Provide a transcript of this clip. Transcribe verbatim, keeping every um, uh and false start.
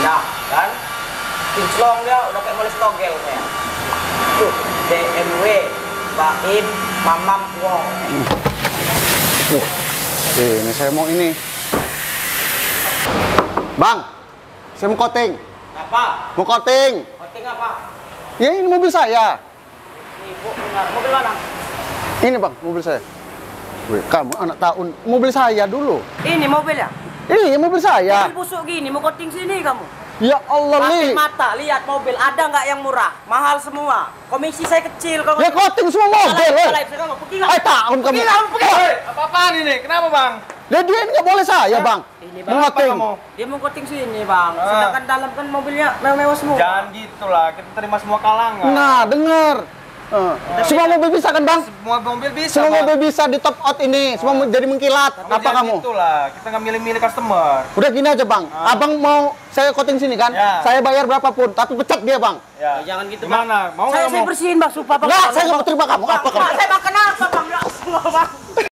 Nah, kan? Kinclong dia udah kayak moles togelnya. Tuh, D M W, Baim, Mamam, Wong. Uh, ini saya mau ini. Bang, saya mau coating. Apa? Mau coating. Coating apa? Ya ini mobil saya. Ibu, benar. Mobil mana? Ini bang, mobil saya. Wih, kamu anak tahun, mobil saya dulu. Ini mobilnya? Iya, mobil saya. Mobil busuk gini, mau coating sini kamu? Ya Allah, Pakai Li. mata, lihat mobil, ada nggak yang murah? Mahal semua. Komisi saya kecil. Kalau Ya coating semua mobil, Salah, eh. salah, kamu pergi lah. Eh, tahun kamu. Pergi lah, kamu pergi. Hei, apa-apaan ini? Kenapa, Bang? Lah dia ini nggak boleh saya, bang. Ini Mau bang, coating. kamu? dia mau coating sini bang. Ah. Sedangkan dalam kan mobilnya mewah-mewah semua. Jangan gitulah, kita terima semua kalangan. Nah, dengar. Eh, semua mobil bisa kan, bang? Semua mobil bisa, Semua Bang. mobil bisa di top out ini. Semua mau jadi mengkilat. Tapi Apa jangan kamu? gitulah, kita nggak milih-milih customer. Udah gini aja, bang. Ah. Abang mau saya coating sini kan? Ya. Saya bayar berapapun, tapi pecat dia, bang. Ya. Ya, jangan gitu Gimana? bang. Mau saya, nggak saya mau? bersihin bang, supaya bang. Nggak, saya nggak mau terima kamu. Bang, Apa kamu? Bang, saya makan apa bang? Nggak semua bang.